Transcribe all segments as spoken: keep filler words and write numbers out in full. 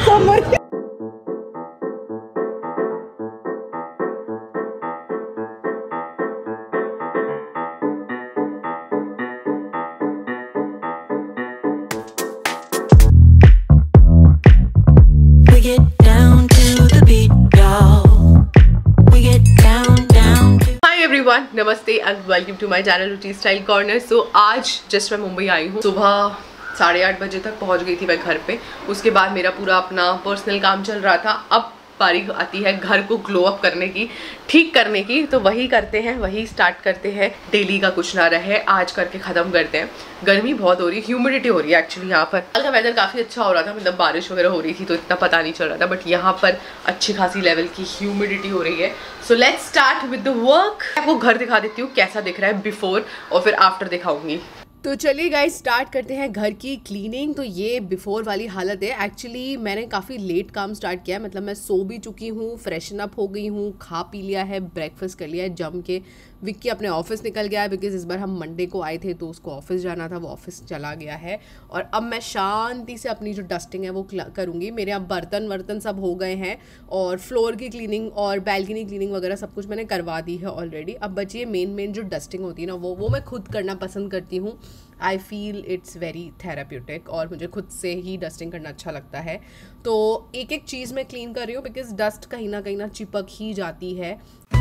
कमर। नमस्ते and welcome to my channel Ruchi style corner. So आज just मैं मुंबई आई हूँ। सुबह साढ़े आठ बजे तक पहुँच गई थी मैं घर पे। उसके बाद मेरा पूरा अपना पर्सनल काम चल रहा था। अब बारी आती है घर को ग्लो अप करने की, ठीक करने की। तो वही करते हैं, वही स्टार्ट करते हैं। डेली का कुछ ना रहे, आज करके ख़त्म करते हैं। गर्मी बहुत हो रही है, ह्यूमिडिटी हो रही है एक्चुअली यहाँ पर। कल का वेदर काफ़ी अच्छा हो रहा था, मतलब बारिश वगैरह हो रही थी तो इतना पता नहीं चल रहा था, बट यहाँ पर अच्छी खासी लेवल की ह्यूमिडिटी हो रही है। So let's start with the work. आपको घर दिखा देती हूँ कैसा दिख रहा है बिफोर, और फिर आफ्टर दिखाऊंगी। तो चलिए गाइस स्टार्ट करते हैं घर की क्लीनिंग। तो ये बिफोर वाली हालत है। एक्चुअली मैंने काफ़ी लेट काम स्टार्ट किया है, मतलब मैं सो भी चुकी हूँ, फ्रेशन अप हो गई हूँ, खा पी लिया है, ब्रेकफास्ट कर लिया है जम के। विक्की अपने ऑफिस निकल गया है, बिकॉज इस बार हम मंडे को आए थे तो उसको ऑफिस जाना था, वो ऑफिस चला गया है। और अब मैं शांति से अपनी जो डस्टिंग है वो करूँगी। मेरे अब बर्तन वर्तन सब हो गए हैं और फ्लोर की क्लीनिंग और बैल्कनी क्लीनिंग वगैरह सब कुछ मैंने करवा दी है ऑलरेडी। अब बची है मेन मेन जो डस्टिंग होती है ना, वो वो मैं खुद करना पसंद करती हूँ। I feel it's very therapeutic और मुझे खुद से ही डस्टिंग करना अच्छा लगता है। तो एक एक चीज़ मैं क्लीन कर रही हूँ बिकॉज डस्ट कहीं ना कहीं ना चिपक ही जाती है।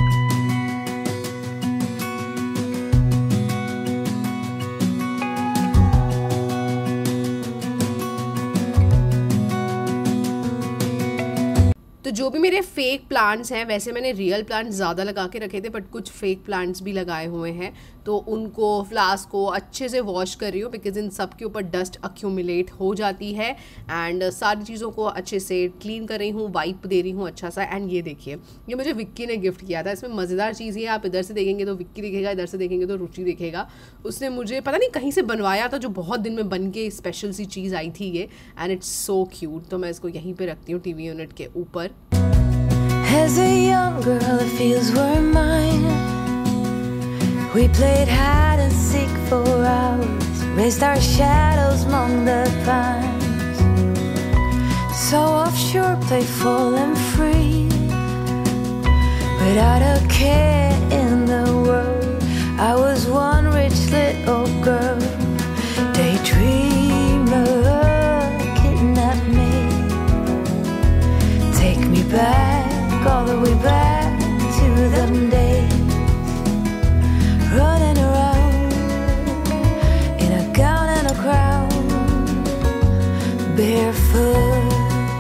तो जो भी मेरे फेक प्लांट्स हैं, वैसे मैंने रियल प्लांट्स ज़्यादा लगा के रखे थे, बट कुछ फेक प्लांट्स भी लगाए हुए हैं। तो उनको फ्लास्क को अच्छे से वॉश कर रही हूँ बिकॉज इन सब के ऊपर डस्ट अक्यूमुलेट हो जाती है। एंड सारी चीज़ों को अच्छे से क्लीन कर रही हूँ, वाइप दे रही हूँ अच्छा सा। एंड ये देखिए, ये मुझे विक्की ने गिफ्ट किया था। इसमें मज़ेदार चीज़ ये, आप इधर से देखेंगे तो विक्की दिखेगा, इधर से देखेंगे तो रुचि दिखेगा। उसने मुझे पता नहीं कहीं से बनवाया था, जो बहुत दिन में बन के स्पेशल सी चीज़ आई थी ये। And it's so cute. तो मैं इसको यहीं पर रखती हूँ टी वी यूनिट के ऊपर। As a young girl, the fields were mine. We played hide and seek for hours, raised our shadows among the pines. So offshore, playful and free, without a care in the world. I was one rich little girl, daydreamer, kidnap me, take me back. All the way back to them days, running around in a gown and a crown, barefoot.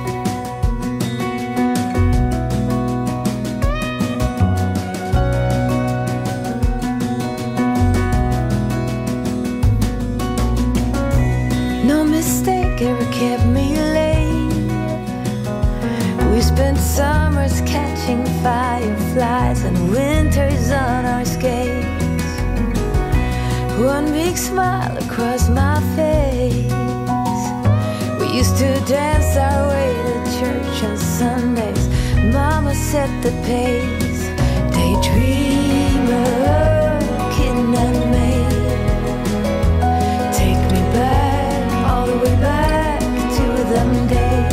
No mistake ever kept me late. We spent summers catching fireflies and winters on our skates. One big smile across my face. We used to dance our way to church on Sundays. Mama set the pace. Daydreamer, kidnap me, take me back, all the way back to them days.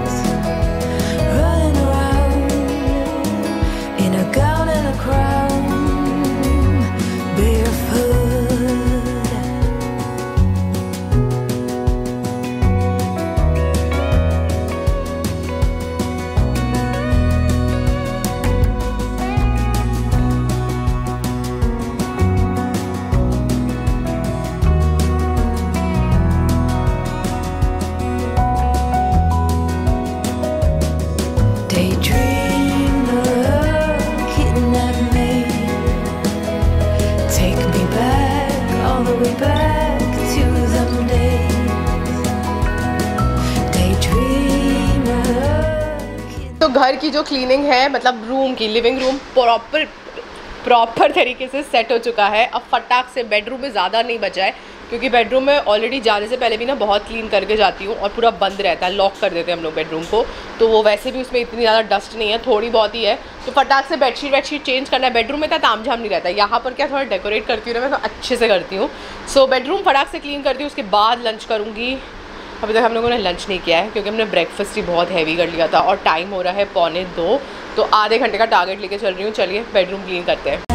तो घर की जो cleaning है, मतलब room की, living room proper proper तरीके से set हो चुका है। अब फटाक से बेडरूम में ज़्यादा नहीं बचा है, क्योंकि बेडरूम में ऑलरेडी जाने से पहले भी ना बहुत क्लीन करके जाती हूँ और पूरा बंद रहता है, लॉक कर देते हैं हम लोग बेडरूम को। तो वो वैसे भी उसमें इतनी ज़्यादा डस्ट नहीं है, थोड़ी बहुत ही है। तो फटाक से बेडशीट वेडशीट चेंज करना है। बेडरूम में इतना तामझाम नहीं रहता है। यहाँ पर क्या थोड़ा डेकोरेट करती हूँ ना मैं, तो अच्छे से करती हूँ। सो बेडरूम फटाक से क्लीन करती हूँ, उसके बाद लंच करूँगी। अभी तक हम लोगों ने लंच नहीं किया है क्योंकि हमने ब्रेकफास्ट ही बहुत हैवी कर लिया था और टाइम हो रहा है पौने दो, तो आधे घंटे का टारगेट लेके चल रही हूँ। चलिए बेडरूम क्लीन करते हैं।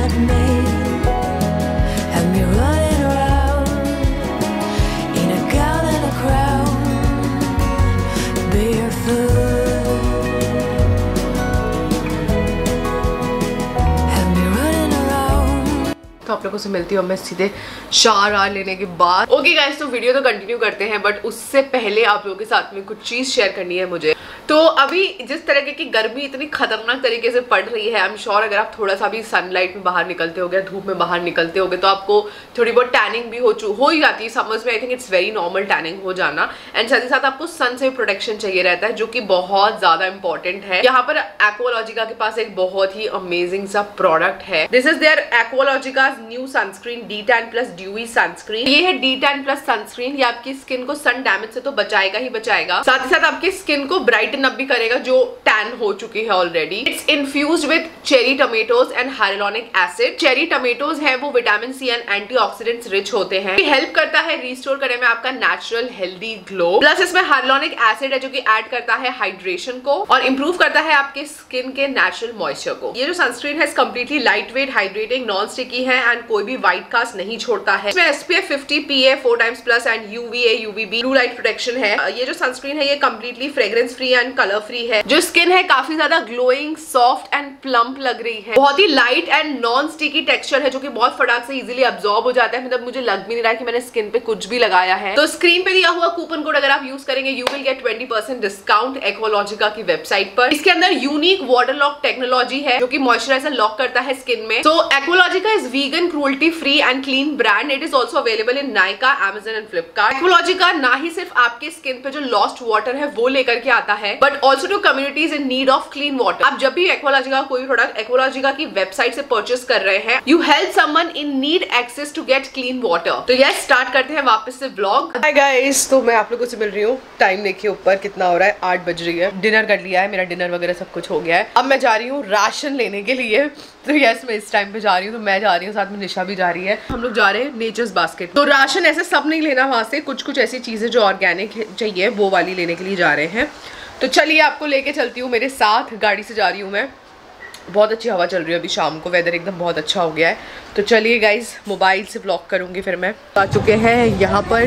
तो आप लोगों से मिलती हूँ मैं सीधे शावर लेने के बाद। ओके गाइस, तो वीडियो तो कंटिन्यू करते हैं, बट उससे पहले आप लोगों के साथ में कुछ चीज़ शेयर करनी है मुझे। तो अभी जिस तरीके की गर्मी इतनी खतरनाक तरीके से पड़ रही है, आई एम श्योर अगर आप थोड़ा सा भी सनलाइट में बाहर निकलते होगे, धूप में बाहर निकलते होगे, तो आपको थोड़ी बहुत टैनिंग भी हो हो ही जाती है समझ में। I think it's very normal tanning हो जाना, एंड साथ ही साथ आपको सन से प्रोटेक्शन चाहिए रहता है, जो कि बहुत ज्यादा इंपॉर्टेंट है। यहाँ पर एक्वालॉजिका के पास एक बहुत ही अमेजिंग सा प्रोडक्ट है। This is their Aqualogica new sunscreen de tan plus dewy sunscreen. ये है डी टैन प्लस सनस्क्रीन। ये आपकी स्किन को सन डैमेज से तो बचाएगा ही बचाएगा, साथ ही साथ आपकी स्किन को ब्राइटन अप भी करेगा जो टैन हो चुकी है already. It's infused with cherry tomatoes and hyaluronic acid. Cherry tomatoes है वो vitamin C and antioxidants rich होते हैं। हेल्प करता है रिस्टोर करने में आपका नेचुरल हेल्दी ग्लो। प्लस इसमें हाइलुरोनिक एसिड है जो कि ऐड करता है हाइड्रेशन को और इंप्रूव करता है आपके स्किन के नेचुरल मॉइस्चर को। ये जो सनस्क्रीन है completely lightweight, hydrating, non sticky है एंड कोई भी व्हाइट कास्ट नहीं छोड़ता है। इसमें S P F fifty P A four times plus and U V A U V B blue light protection है। ये जो सनस्क्रीन है ये completely fragrance free and colour free है। जो स्किन है काफी ज्यादा ग्लोइंग, सॉफ्ट एंड प्लम्प लग रही है। बहुत ही light and non sticky texture है जो कि बहुत फटाक से इजीली अब्सॉर्ब हो जाता है। मतलब मुझे लग भी नहीं रहा है कि मैंने स्किन पे कुछ भी लगाया है। तो स्क्रीन पे दिया हुआ कूपन कोड अगर आप यूज करेंगे you will get twenty percent discount Aqualogica की वेबसाइट पर। इसके अंदर यूनिक वाटर लॉक टेक्नोलॉजी है जो कि मॉइस्चराइजर लॉक करता है स्किन में। So Aqualogica is vegan, cruelty free and clean brand. It is also available in Nykaa, Amazon and Flipkart. Aqualogica ना ही सिर्फ आपके स्किन पे जो लॉस्ट वाटर है वो लेकर के आता है, but also to communities in need of clean water. आप जब भी एक्वालॉजिका का कोई प्रोडक्ट एक्वालॉजिका की वेबसाइट से परचेस कर रहे हैं, you help someone in need access to get clean water. तो यस, स्टार्ट करते हैं वापस से व्लॉग। हाय गाइस, तो मैं आप लोगों से मिल रही हूँ। टाइम देखिए ऊपर कितना हो रहा है, आठ बज रही है। डिनर कर लिया है, मेरा डिनर वगैरह सब कुछ हो गया है। अब मैं जा रही हूँ राशन लेने के लिए। तो यस, मैं इस टाइम पे जा रही हूँ, तो मैं जा रही हूँ, साथ में निशा भी जा रही है। हम लोग जा रहे हैं नेचर्स बास्केट। तो राशन ऐसे सब नहीं लेना वहां से, कुछ कुछ ऐसी चीजें जो ऑर्गेनिक चाहिए वो वाली लेने के लिए जा रहे हैं। तो चलिए आपको लेके चलती हूँ मेरे साथ। गाड़ी से जा रही हूँ मैं। बहुत अच्छी हवा चल रही है अभी शाम को, वेदर एकदम बहुत अच्छा हो गया है। तो चलिए गाइज, मोबाइल से व्लॉग करूँगी फिर मैं। आ चुके हैं यहाँ पर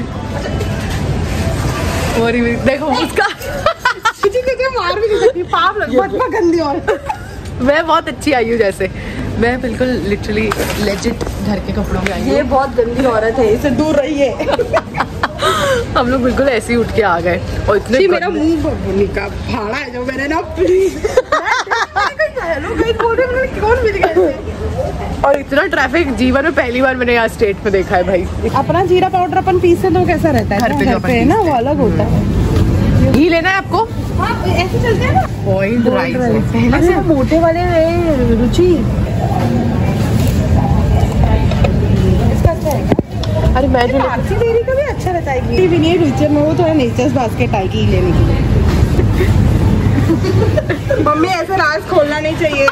और देखो उसका मार भी नहीं सकती, पाप लग बहुत गंदी। और मैं बहुत अच्छी आई हूँ, जैसे मैं बिल्कुल लिटरली लेजिट घर के कपड़ों में आई हूँ। ये बहुत गंदी औरत है, इससे दूर रहिए। हम लोग बिल्कुल ऐसे ही उठ के आ गए और इतने मेरा मुंह का फाड़ा है जो मैंने ना कौन मिल गए। और इतना ट्रैफिक जीवन में पहली बार मैंने यहाँ स्टेट में देखा है भाई। अपना जीरा पाउडर अपन पीसते तो कैसा रहता है, घर पे, घर पे ना वो अलग होता है। घी लेना है आपको? हाँ, ऐसे चलते हैं ना। बॉइल्ड राइस पहले से मोटे वाले है रुचि। इसका अच्छा है क्या? अरे मैं जो आरसी डेयरी का भी अच्छा रहता है। ये भी नहीं रुचि में, वो थोड़ा नेचर्स बास्केट आएगी लेने के लिए। मम्मी ऐसा राज खोलना नहीं चाहिए।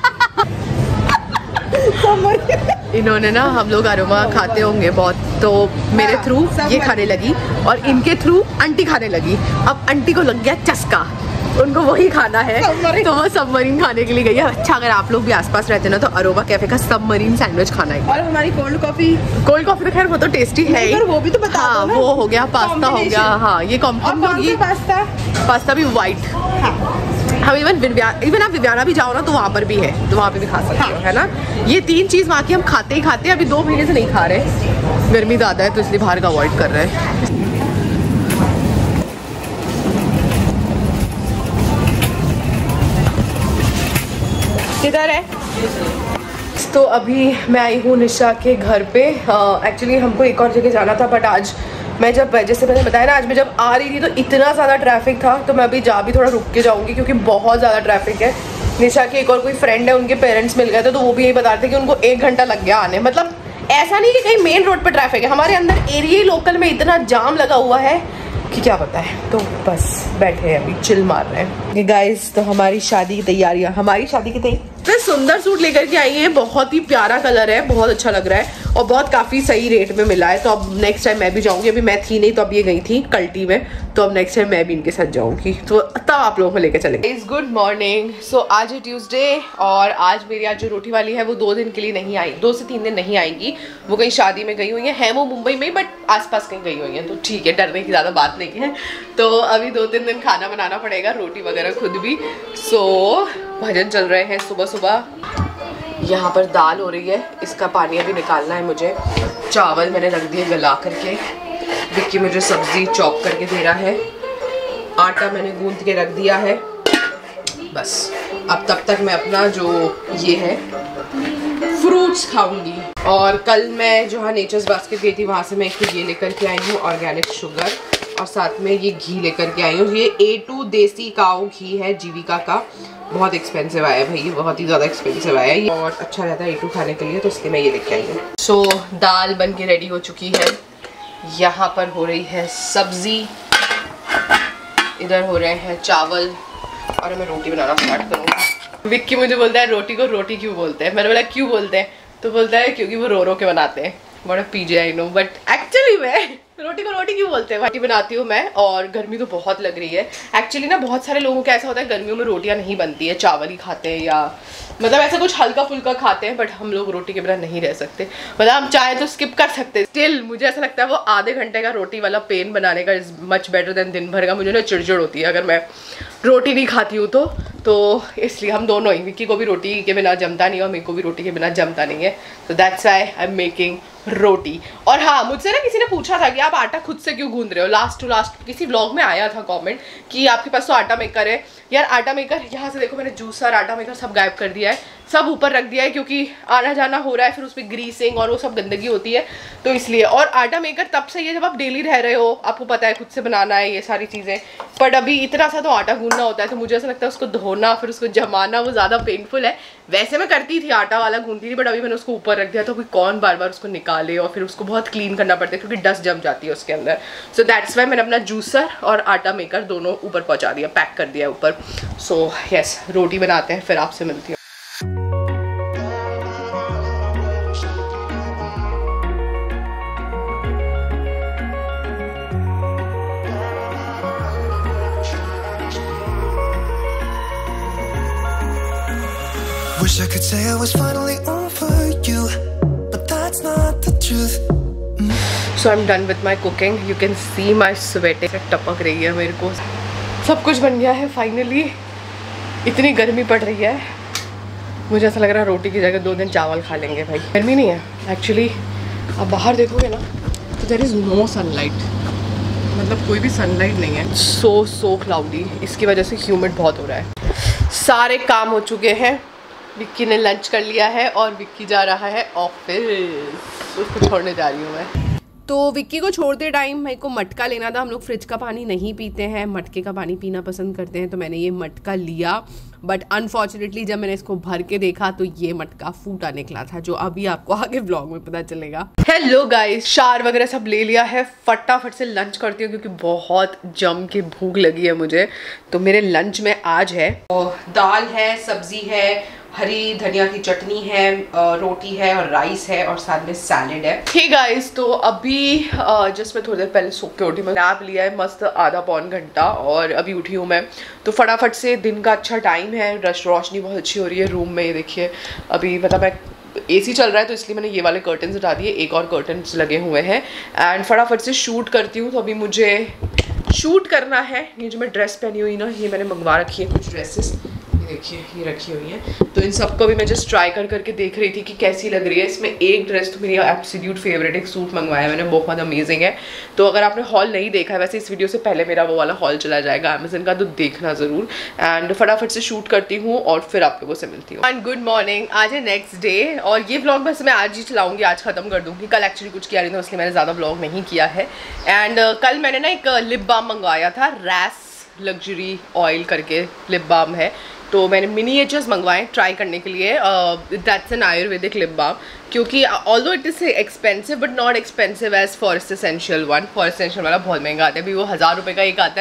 इन्होंने ना, हम लोग अरोमा खाते होंगे बहुत, तो मेरे थ्रू ये खाने लगी और इनके थ्रू आंटी खाने लगी। अब आंटी को लग गया चस्का, उनको वही खाना है, तो वो सबमरीन खाने के लिए गई है। अच्छा, अगर आप लोग भी आसपास रहते ना तो अरोमा कैफे का सबमरीन सैंडविच खाना है। और हमारी कोल्ड कॉफी कोल्ड कॉफी तो खैर वो तो टेस्टी है ही, वो भी तो बता हाँ, दो ना। वो हो गया, पास्ता हो गया। हाँ, ये कॉम्बिनेशन होगी। पास्ता पास्ता भी वाइट। हम इवन इवन आप विवियाना भी जाओ ना तो वहाँ पर भी है, तो वहाँ पे भी खा सकते हो, है ना। ये तीन चीज़ वहाँ की हम खाते ही खाते हैं। अभी दो महीने से नहीं खा रहे, गर्मी ज़्यादा है तो इसलिए बाहर का अवॉइड कर रहे हैं। किधर है? तो अभी मैं आई हूँ निशा के घर पे। एक्चुअली हमको एक और जगह जाना था, बट आज मैं जब, जैसे मैंने बताया ना, आज मैं जब आ रही थी तो इतना ज़्यादा ट्रैफिक था, तो मैं अभी जा भी थोड़ा रुक के जाऊँगी क्योंकि बहुत ज़्यादा ट्रैफिक है। निशा के एक और कोई फ्रेंड है, उनके पेरेंट्स मिल गए थे, तो वो भी यही बता रहे थे कि उनको एक घंटा लग गया आने। मतलब ऐसा नहीं कि कहीं मेन रोड पर ट्रैफिक है, हमारे अंदर एरिया लोकल में इतना जाम लगा हुआ है कि क्या पता है। तो बस बैठे हैं अभी, चिल मार रहे हैं। गाइस, तो हमारी शादी की तैयारियां, हमारी शादी की तैयारी, इतना सुंदर सूट लेकर के आई है, बहुत ही प्यारा कलर है, बहुत अच्छा लग रहा है। और बहुत काफ़ी सही रेट में मिला है। तो अब नेक्स्ट टाइम मैं भी जाऊँगी, अभी मैं थी नहीं तो अब ये गई थी कल्टी में, तो अब नेक्स्ट टाइम मैं भी इनके साथ जाऊँगी, तो तब आप लोगों को लेकर चलेंगे। Is good morning. सो आज है ट्यूसडे और आज मेरी आज जो रोटी वाली है वो दो दिन के लिए नहीं आई, दो से तीन दिन नहीं आएंगी। वो कहीं शादी में गई हुई है, है वो मुंबई में, बट आसपास कहीं गई हुई है, तो ठीक है, डरने की ज़्यादा बात नहीं है। तो अभी दो तीन दिन खाना बनाना पड़ेगा, रोटी वगैरह खुद भी। सो भजन चल रहे हैं सुबह सुबह। यहाँ पर दाल हो रही है, इसका पानी अभी निकालना है मुझे। चावल मैंने रख दिए गला करके, विक्की मुझे सब्जी चॉप करके दे रहा है, आटा मैंने गूंद के रख दिया है। बस अब तब तक मैं अपना जो ये है फ्रूट्स खाऊंगी। और कल मैं जो है नेचर्स बास्केट गई थी, वहाँ से मैं एक ये लेकर के आई हूँ ऑर्गेनिक शुगर, और साथ में ये घी लेकर के आई हूँ। ये ए टू देसी काऊ घी है जीविका का, बहुत एक्सपेंसिव आया है भाई, बहुत ही ज़्यादा एक्सपेंसिव आया है और अच्छा रहता है ए टू खाने के लिए, तो इसलिए मैं ये लेके आई हूँ। सो so, दाल बन के रेडी हो चुकी है। यहाँ पर हो रही है सब्जी, इधर हो रहे हैं चावल, और मैं रोटी बनाना स्टार्ट करूँगी। विक्की मुझे बोलता है रोटी को रोटी क्यों बोलते हैं, मैंने बोला क्यों बोलते हैं, तो बोलता है क्योंकि वो रो रो के बनाते हैं। बड़ा PJ I know, but actually मैं रोटी को रोटी क्यों बोलते हैं, रोटी बनाती हूँ मैं। और गर्मी तो बहुत लग रही है एक्चुअली ना, बहुत सारे लोगों को ऐसा होता है गर्मियों में रोटियाँ नहीं बनती है, चावल ही खाते हैं या मतलब ऐसा कुछ हल्का फुल्का खाते हैं, बट हम लोग रोटी के बिना नहीं रह सकते। मतलब हम चाहे तो स्किप कर सकते हैं, स्टिल मुझे ऐसा लगता है वो आधे घंटे का रोटी वाला पेन बनाने का इज मच बेटर देन दिन भर का। मुझे ना चिड़चिड़ होती है अगर मैं रोटी नहीं खाती हूँ तो तो इसलिए हम दोनों ही, विक्की को भी रोटी के बिना जमता नहीं और मेरे को भी रोटी के बिना जमता नहीं है, तो that's why I am making roti. और हाँ, मुझसे ना किसी ने पूछा था कि आप आटा खुद से क्यों गूंद रहे हो, लास्ट टू लास्ट किसी व्लॉग में आया था कमेंट कि आपके पास तो आटा मेकर है। यार आटा मेकर, यहाँ से देखो मैंने जूसर आटा मेकर सब गायब कर दिया है, सब ऊपर रख दिया है, क्योंकि आना जाना हो रहा है, फिर उस पर ग्रीसिंग और वो सब गंदगी होती है, तो इसलिए। और आटा मेकर तब सही है जब आप डेली रह रहे हो, आपको पता है खुद से बनाना है ये सारी चीज़ें, बट अभी इतना सा तो आटा गूंदना होता है, तो मुझे ऐसा लगता है उसको धोना फिर उसको जमाना वो ज़्यादा पेनफुल है। वैसे मैं करती थी, आटा वाला गूंदती थी, बट अभी मैंने उसको ऊपर रख दिया, तो अभी कौन बार बार उसको निकाले, और फिर उसको बहुत क्लीन करना पड़ता है क्योंकि डस्ट जम जाती है उसके अंदर। सो दैट्स वाई मैंने अपना जूसर और आटा मेकर दोनों ऊपर पहुंचा दिया, पैक कर दिया ऊपर। सो यस, रोटी बनाते हैं, फिर आपसे मिलती हूँ। Wish I could say I was finally over you, but that's not the truth. Mm. So I'm done with my cooking. You can see my sweating टपक रही है मेरे को। सब कुछ बन गया है फाइनली। इतनी गर्मी पड़ रही है, मुझे ऐसा लग रहा है रोटी की जगह दो दिन चावल खा लेंगे भाई। गर्मी नहीं है एक्चुअली, आप बाहर देखोगे ना तो देयर इज़ नो सनलाइट, मतलब कोई भी सनलाइट नहीं है। सो सो क्लाउडी, इसकी वजह से ह्यूमिड बहुत हो रहा है। सारे काम हो चुके हैं, विक्की ने लंच कर लिया है और विक्की जा रहा है ऑफिस, उसको छोड़ने जा रही हूँ मैं। तो विक्की को छोड़ते टाइम मेरे को मटका लेना था। हम लोग फ्रिज का पानी नहीं पीते हैं, मटके का पानी पीना पसंद करते हैं, तो मैंने ये मटका लिया, बट अनफॉर्चुनेटली जब मैंने इसको भर के देखा तो ये मटका फूटा निकला था, जो अभी आपको आगे व्लॉग में पता चलेगा। हेलो गाइस, शार वगैरह सब ले लिया है, फटाफट से लंच करती हूँ क्योंकि बहुत जम के भूख लगी है मुझे। तो मेरे लंच में आज है और दाल है, सब्जी है, हरी धनिया की चटनी है, रोटी है और राइस है और साथ में सैलेड है। ठीक गाइस, तो अभी जस्ट मैं थोड़ी देर पहले सो के उठी, मैं नैप लिया है मस्त आधा पौन घंटा और अभी उठी हूँ मैं। तो फटाफट से, दिन का अच्छा टाइम है, रश रोशनी बहुत अच्छी हो रही है रूम में, ये देखिए। अभी मतलब मैं एसी चल रहा है तो इसलिए मैंने ये वाले कर्टन्स हटा दिए, एक और कर्टन्स लगे हुए हैं, एंड फटाफट से शूट करती हूँ। तो अभी मुझे शूट करना है। ये जो मैं ड्रेस पहनी हुई ना, ये मैंने मंगवा रखी है कुछ ड्रेसेस, देखिए ये रखी हुई है, तो इन सबको भी मैं जस्ट ट्राई कर करके देख रही थी कि कैसी लग रही है। इसमें एक ड्रेस तो मेरी एब्सोल्यूट फेवरेट, एक सूट मंगवाया मैंने, बहुत अमेजिंग है। तो अगर आपने हॉल नहीं देखा है, वैसे इस वीडियो से पहले मेरा वो वाला हॉल चला जाएगा अमेजन का, तो देखना ज़रूर। एंड फटाफट से शूट करती हूँ और फिर आप लोगों से मिलती हूँ। एंड गुड मॉर्निंग, आज है नेक्स्ट डे और ये ब्लॉग बस मैं आज ही चलाऊँगी, आज ख़त्म कर दूँगी। कल एक्चुअली कुछ किया नहीं था, इसलिए मैंने ज़्यादा ब्लॉग नहीं किया है। एंड uh, कल मैंने ना एक लिप बाम मंगवाया था, रैस लग्जरी ऑयल करके लिप बाम है, तो मैंने मिनिएचर्स मंगवाए ट्राई करने के लिए। That's an ayurvedic lip balm, क्योंकि although it is expensive but not expensive as Forest Essentials one. Forest Essentials वाला बहुत महंगा आता है, अभी वो हज़ार रुपये का एक आता है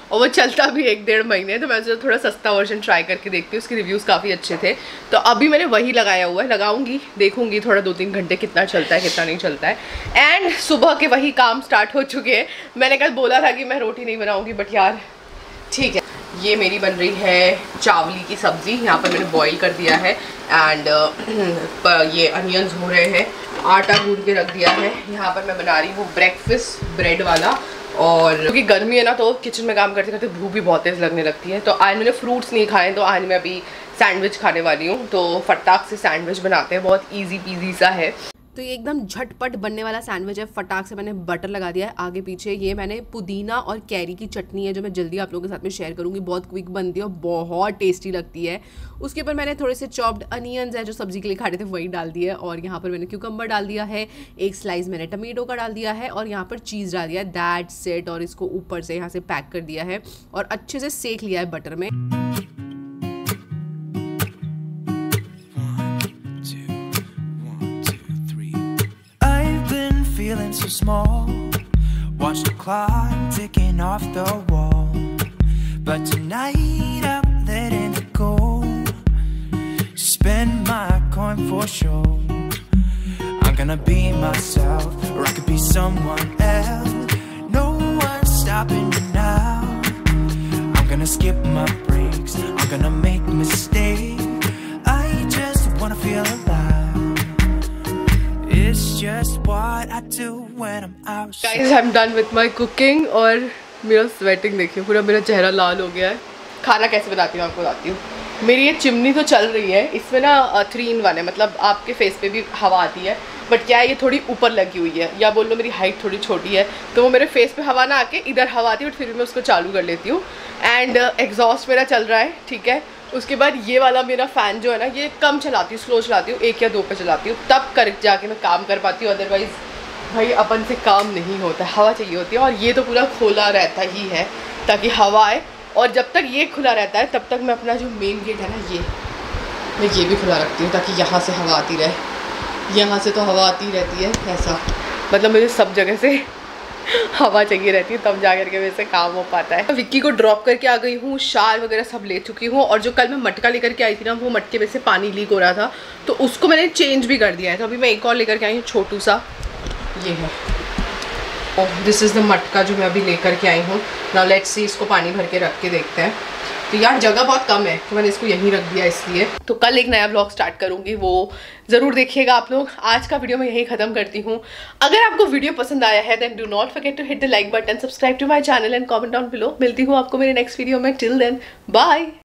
और वो चलता भी एक डेढ़ महीने, तो मैं थोड़ा सस्ता वर्जन ट्राई करके देखती हूँ। उसके रिव्यूज़ काफ़ी अच्छे थे, तो अभी मैंने वही लगाया हुआ है। लगाऊंगी, देखूंगी थोड़ा दो तीन घंटे कितना चलता है कितना नहीं चलता है। एंड सुबह के वही काम स्टार्ट हो चुके हैं। मैंने कल बोला था कि मैं रोटी नहीं बनाऊँगी, बट यार ठीक है। ये मेरी बन रही है चावली की सब्ज़ी, यहाँ पर मैंने बॉईल कर दिया है। एंड uh, ये अनियंस हो रहे हैं, आटा गूंद के रख दिया है। यहाँ पर मैं बना रही हूँ ब्रेकफास्ट ब्रेड वाला। और क्योंकि गर्मी है ना, तो किचन में काम करते करते भूख भी बहुत तेज़ लगने लगती है। तो आज मैंने फ्रूट्स नहीं खाए, तो आज मैं अभी सैंडविच खाने वाली हूँ। तो फटाक से सैंडविच बनाते हैं, बहुत ईजी पीजी सा है। तो ये एकदम झटपट बनने वाला सैंडविच है। फटाक से मैंने बटर लगा दिया है आगे पीछे। ये मैंने पुदीना और कैरी की चटनी है, जो मैं जल्दी आप लोगों के साथ में शेयर करूंगी। बहुत क्विक बनती है और बहुत टेस्टी लगती है। उसके ऊपर मैंने थोड़े से चॉप्ड अनियंस है जो सब्जी के लिए खाते थे, वही डाल दिया है। और यहाँ पर मैंने क्यूकम्बर डाल दिया है, एक स्लाइस मैंने टमेटो का डाल दिया है, और यहाँ पर चीज़ डाल दिया है। That's it. और इसको ऊपर से यहाँ से पैक कर दिया है और अच्छे से सेक लिया है बटर में। Feeling so small, watch the clock ticking off the wall, but tonight I'm letting it go. Spend my coin for sure. I'm gonna be myself, or I could be someone else. No one's stopping me now. I'm gonna skip my breaks, I'm gonna make mistakes. I just wanna feel alive. It's just what I do when I'm out. Guys, I'm done with my cooking और मेरा sweating देखिए, पूरा मेरा चेहरा लाल हो गया है। खाना कैसे बनाती हूँ आपको बताती हूँ। मेरी ये चिमनी तो चल रही है, इसमें ना थ्री इन वन है, मतलब आपके फेस पे भी हवा आती है। बट क्या है, ये थोड़ी ऊपर लगी हुई है, या बोल लो मेरी हाइट थोड़ी छोटी है, तो वो मेरे फेस पे हवा ना आके इधर हवा आती है, बट फिर मैं उसको चालू कर लेती हूँ। एंड एग्जॉस्ट मेरा चल रहा है, ठीक है। उसके बाद ये वाला मेरा फ़ैन जो है ना, ये कम चलाती हूँ, स्लो चलाती हूँ, एक या दो पे चलाती हूँ, तब कर जाके मैं काम कर पाती हूँ। अदरवाइज़ भाई अपन से काम नहीं होता, हवा चाहिए होती है। और ये तो पूरा खोला रहता ही है ताकि हवा आए। और जब तक ये खुला रहता है तब तक मैं अपना जो मेन गेट है ना, ये मैं ये भी खुला रखती हूँ ताकि यहाँ से हवा आती रहे। यहाँ से तो हवा आती रहती है ऐसा, मतलब मुझे सब जगह से हवा चाहिए रहती है, तब जा करके मेरे से काम हो पाता है। विक्की को ड्रॉप करके आ गई हूँ, शाल वगैरह सब ले चुकी हूँ। और जो कल मैं मटका लेकर के आई थी ना, वो मटके में से पानी लीक हो रहा था, तो उसको मैंने चेंज भी कर दिया है। तो अभी मैं एक और लेकर के आई हूँ, छोटू सा, ये है। ओह, दिस इज़ द मटका जो मैं अभी लेकर के आई हूँ। नाउ लेट्स सी, इसको पानी भर के रख के देखते हैं। तो यार जगह बहुत कम है, तो मैंने इसको यहीं रख दिया इसलिए। तो कल एक नया ब्लॉग स्टार्ट करूँगी, वो ज़रूर देखिएगा आप लोग। आज का वीडियो मैं यहीं ख़त्म करती हूँ। अगर आपको वीडियो पसंद आया है then do not forget to hit the like button, subscribe to my channel and comment down below. मिलती हूँ आपको मेरे नेक्स्ट वीडियो में। Till then bye.